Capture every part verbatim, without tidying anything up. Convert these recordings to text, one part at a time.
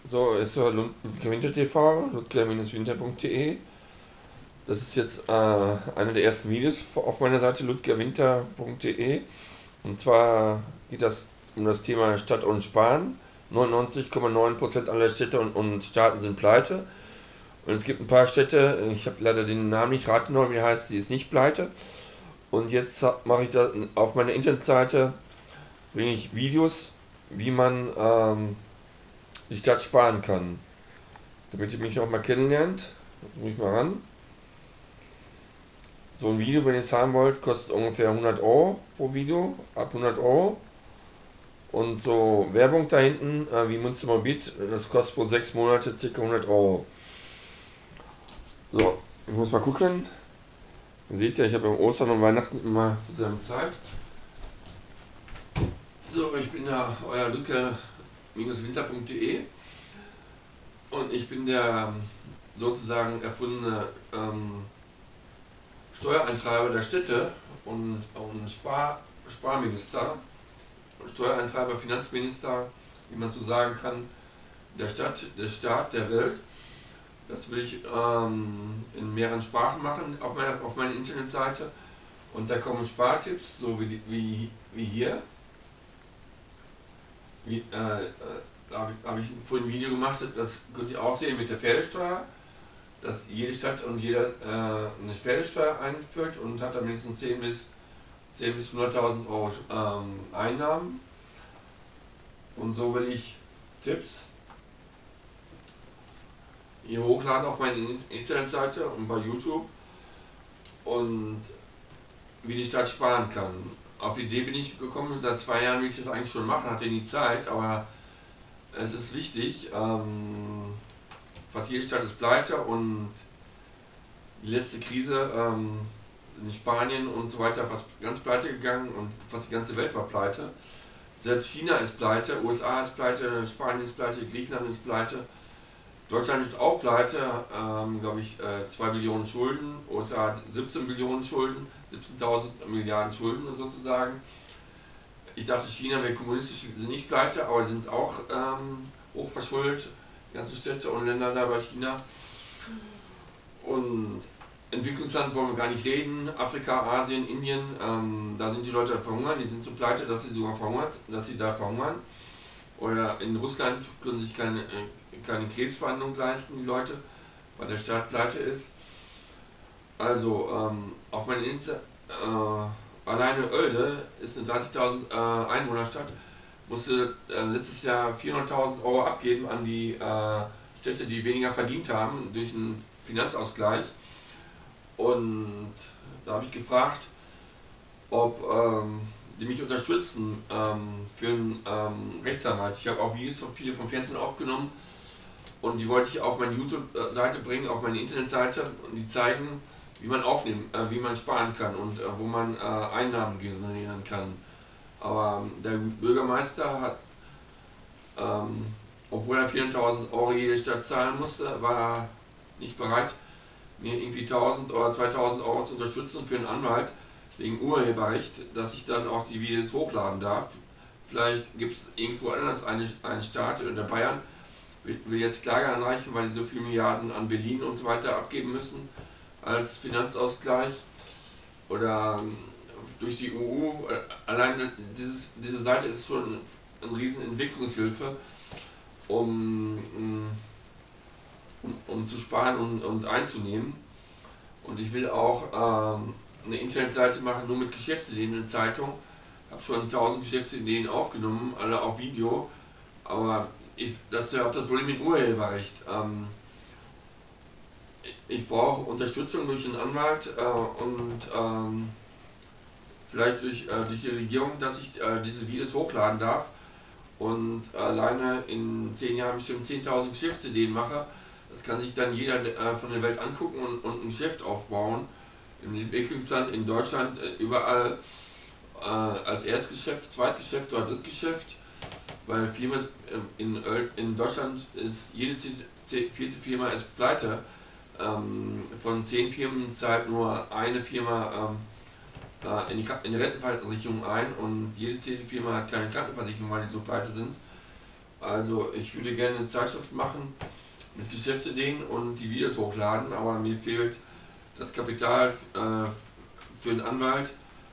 So, ist ja Ludger Winter T V, ludger-winter punkt de. Das ist jetzt äh, einer der ersten Videos auf meiner Seite ludger-winter punkt de. Und zwar geht das um das Thema Stadt und Sparen. neunundneunzig Komma neun Prozent aller Städte und, und Staaten sind pleite. Und es gibt ein paar Städte, ich habe leider den Namen nicht, rate noch, wie der heißt, die ist nicht pleite. Und jetzt mache ich das auf meiner Internetseite, bringe ich Videos, wie man ähm, die Stadt sparen kann. Damit ihr mich auch mal kennenlernt, muss ich mal ran. So ein Video, wenn ihr es haben wollt, kostet ungefähr hundert Euro pro Video, ab hundert Euro. Und so Werbung da hinten, äh, wie Münstermorbid, das kostet pro sechs Monate ca. hundert Euro. So, ich muss mal gucken. Dann seht ihr, ich habe im Ostern und Weihnachten immer zusammen Zeit. So, ich bin da euer ludger-winter punkt de und ich bin der sozusagen erfundene ähm, Steuereintreiber der Städte und, und Spar, Sparminister, Steuereintreiber, Finanzminister, wie man so sagen kann, der Stadt, der Staat, der Welt. Das will ich ähm, in mehreren Sprachen machen auf meiner, auf meiner Internetseite. Und da kommen Spartipps, so wie, wie, wie hier. Wie, äh, äh, da habe ich, hab ich vorhin ein Video gemacht, das könnt ihr auch sehen mit der Pferdesteuer, dass jede Stadt und jeder äh, eine Pferdesteuer einführt und hat dann mindestens zehn bis hunderttausend Euro ähm, Einnahmen. Und so will ich Tipps hier hochladen auf meine Internetseite und bei YouTube und wie die Stadt sparen kann. Auf die Idee bin ich gekommen, seit zwei Jahren will ich das eigentlich schon machen, hatte nie Zeit, aber es ist wichtig. Ähm, fast jede Stadt ist pleite und die letzte Krise ähm, in Spanien und so weiter fast ganz pleite gegangen und fast die ganze Welt war pleite. Selbst China ist pleite, U S A ist pleite, Spanien ist pleite, Griechenland ist pleite. Deutschland ist auch pleite, ähm, glaube ich, äh, zwei Billionen Schulden, U S A hat siebzehn Billionen Schulden, siebzehntausend Milliarden Schulden sozusagen. Ich dachte, China wäre kommunistisch, sind nicht pleite, aber sind auch ähm, hochverschuldet, die ganzen Städte und Länder da bei China. Und Entwicklungsland wollen wir gar nicht reden, Afrika, Asien, Indien, ähm, da sind die Leute verhungern, die sind so pleite, dass sie sogar verhungert, dass sie da verhungern. Oder in Russland können sich keine, keine Krebsbehandlung leisten, die Leute, weil der Staat pleite ist. Also, ähm, auf meiner Insta, äh, alleine Oelde ist eine dreißigtausend äh, Einwohnerstadt, musste äh, letztes Jahr vierhunderttausend Euro abgeben an die äh, Städte, die weniger verdient haben, durch einen Finanzausgleich. Und da habe ich gefragt, ob ähm, die mich unterstützen ähm, für einen ähm, Rechtsanwalt. Ich habe auch Videos von viele vom Fernsehen aufgenommen und die wollte ich auf meine YouTube-Seite bringen, auf meine Internetseite und die zeigen, wie man aufnehmen, äh, wie man sparen kann und äh, wo man äh, Einnahmen generieren kann. Aber ähm, der Bürgermeister hat, ähm, obwohl er vierhunderttausend Euro jede Stadt zahlen musste, war er nicht bereit, mir irgendwie tausend oder zweitausend Euro zu unterstützen für einen Anwalt wegen Urheberrecht, dass ich dann auch die Videos hochladen darf. Vielleicht gibt es irgendwo anders eine, einen Staat oder Bayern will jetzt Klage anreichen, weil die so viele Milliarden an Berlin und so weiter abgeben müssen als Finanzausgleich oder durch die E U. Allein dieses, diese Seite ist schon eine riesen Entwicklungshilfe, um, um, um zu sparen und, und einzunehmen. Und ich will auch ähm, eine Internetseite machen, nur mit Geschäftsideen in der Zeitung. Ich habe schon tausend Geschäftsideen aufgenommen, alle auf Video, aber ich, das ist ja auch das Problem mit Urheberrecht. Ähm, ich brauche Unterstützung durch einen Anwalt äh, und ähm, vielleicht durch, äh, durch die Regierung, dass ich äh, diese Videos hochladen darf und alleine in zehn Jahren bestimmt zehntausend Geschäftsideen mache. Das kann sich dann jeder äh, von der Welt angucken und, und ein Geschäft aufbauen. Im Entwicklungsland, in Deutschland, äh, überall äh, als Erstgeschäft, Zweitgeschäft oder Drittgeschäft. Weil Firma, äh, in, in Deutschland ist jede vierte Firma ist pleite. Ähm, von zehn Firmen zahlt nur eine Firma ähm, äh, in, die, in die Rentenversicherung ein und jede zehnte Firma hat keine Krankenversicherung, weil die so pleite sind. Also ich würde gerne eine Zeitschrift machen mit Geschäftsideen und die Videos hochladen, aber mir fehlt das Kapital äh, für einen Anwalt,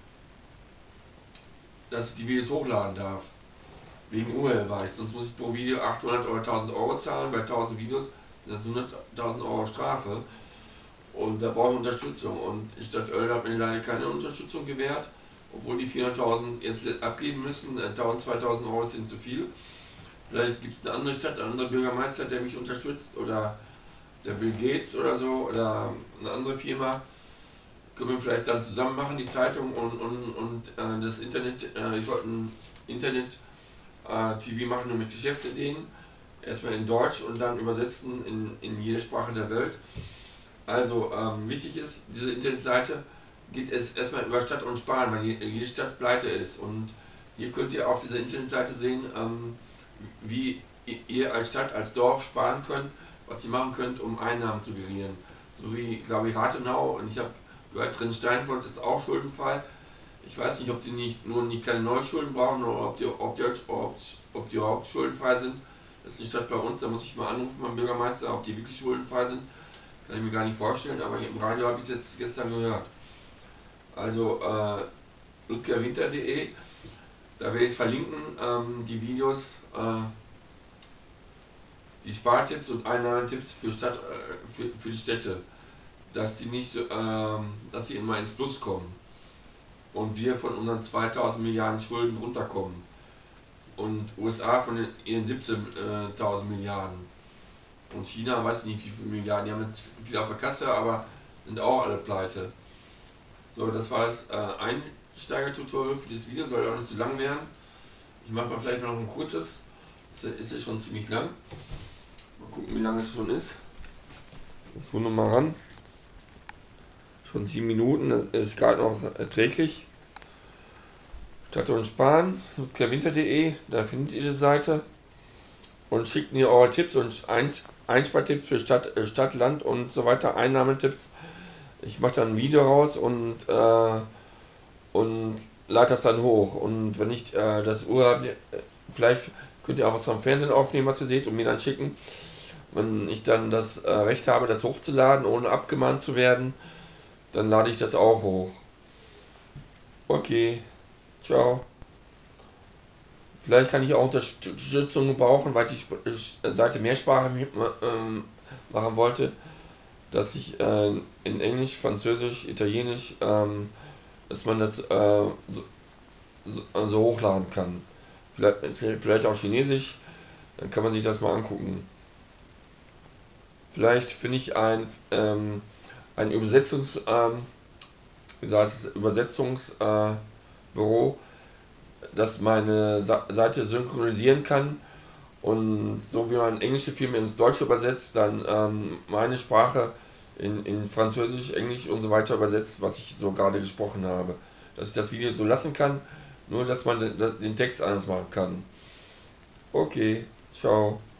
dass ich die Videos hochladen darf. Wegen Urheberrecht. Sonst muss ich pro Video achthundert oder tausend Euro zahlen. Bei tausend Videos sind das hunderttausend Euro Strafe. Und da brauche ich Unterstützung. Und die Stadt Oelde hat mir leider keine Unterstützung gewährt, obwohl die vierhunderttausend jetzt abgeben müssen. tausend, zweitausend Euro sind zu viel. Vielleicht gibt es eine andere Stadt, einen anderen Bürgermeister, der mich unterstützt, oder der Bill Gates oder so, oder eine andere Firma. Können wir vielleicht dann zusammen machen, die Zeitung und, und, und äh, das Internet. Äh, ich wollte ein Internet-T V äh, machen, nur mit Geschäftsideen. Erstmal in Deutsch und dann übersetzen in, in jede Sprache der Welt. Also ähm, wichtig ist, diese Internetseite geht es erstmal über Stadt und Sparen, weil jede Stadt pleite ist. Und hier könnt ihr auf dieser Internetseite sehen, ähm, wie ihr als Stadt, als Dorf sparen könnt, was ihr machen könnt, um Einnahmen zu generieren. So wie, glaube ich, Rathenau, und ich habe gehört, drin Steinfurt ist auch schuldenfrei. Ich weiß nicht, ob die nicht nur nicht keine Neuschulden brauchen oder ob die, ob die, ob, ob die überhaupt schuldenfrei sind. Das ist die Stadt bei uns, da muss ich mal anrufen beim Bürgermeister, ob die wirklich schuldenfrei sind. Kann ich mir gar nicht vorstellen, aber im Radio habe ich es jetzt gestern gehört. Also äh, ludgerwinter punkt de, da werde ich verlinken, ähm, die Videos, äh, die Spartipps und Einnahmetipps für, Stadt, äh, für, für die Städte, dass sie nicht, ähm, dass sie immer ins Plus kommen und wir von unseren zweitausend Milliarden Schulden runterkommen und U S A von den, ihren siebzehntausend Milliarden und China weiß ich nicht wie viele Milliarden, die haben jetzt viel auf der Kasse, aber sind auch alle pleite. So, das war das äh, Einsteiger-Tutorial für dieses Video, soll auch nicht zu lang werden. Ich mache mal vielleicht noch ein kurzes, ist ja schon ziemlich lang. Mal gucken, wie lange es schon ist. Ich hole mal ran. Schon sieben Minuten, das ist gerade noch erträglich. Stadt und Sparen, ludgerwinter punkt de, da findet ihr die Seite. Und schickt mir eure Tipps und Einspartipps für Stadt, Stadt, Land und so weiter, Einnahmetipps. Ich mache dann ein Video raus und, äh, und lade das dann hoch. Und wenn ich äh, das Urheber, vielleicht könnt ihr auch was vom Fernsehen aufnehmen, was ihr seht, und mir dann schicken. Wenn ich dann das äh, Recht habe, das hochzuladen, ohne abgemahnt zu werden, dann lade ich das auch hoch. Okay, ciao. Vielleicht kann ich auch Unterstützung gebrauchen, weil ich die Seite mehrsprachig ähm, machen wollte, dass ich äh, in Englisch, Französisch, Italienisch, ähm, dass man das äh, so, so, so hochladen kann. Vielleicht, vielleicht auch Chinesisch, dann kann man sich das mal angucken. Vielleicht finde ich ein, ähm, ein Übersetzungs, ähm, wie heißt es, Übersetzungsbüro, äh, das meine Seite synchronisieren kann und so wie man englische Filme ins Deutsche übersetzt, dann ähm, meine Sprache in, in Französisch, Englisch und so weiter übersetzt, was ich so gerade gesprochen habe. Dass ich das Video so lassen kann, nur dass man den, den Text anders machen kann. Okay, ciao.